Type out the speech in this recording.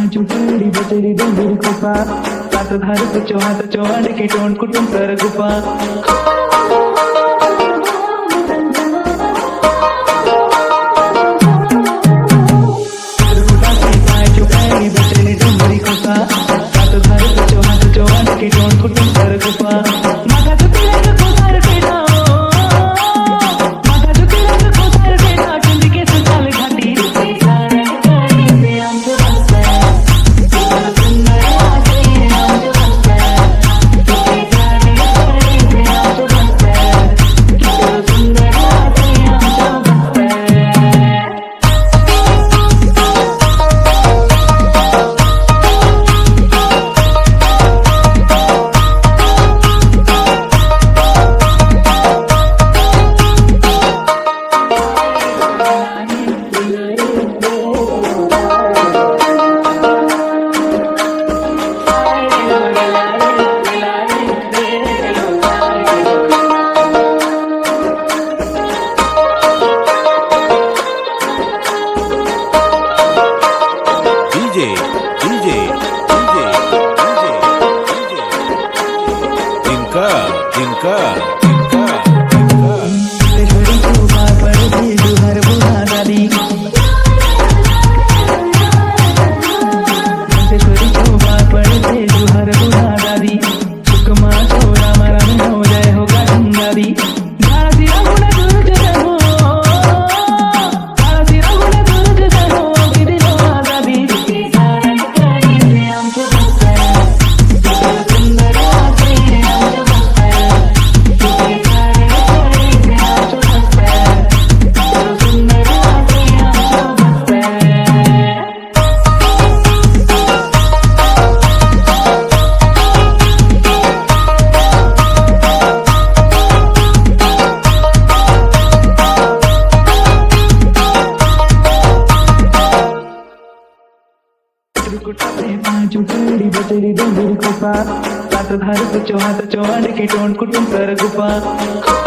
चुटडी बचडी डोंगर गुफा सात धार कुचो हात चोवाड के टोन कुटुम कर गुफा बचडी डोंगरी गुफा सात धार कुचो हात चोवाड के टोन कुटुम कर गुफा चुटडी बचडी डोंगर गुफा सात धार कुचो हात चोवाड के टोन कुटुम कर गुफा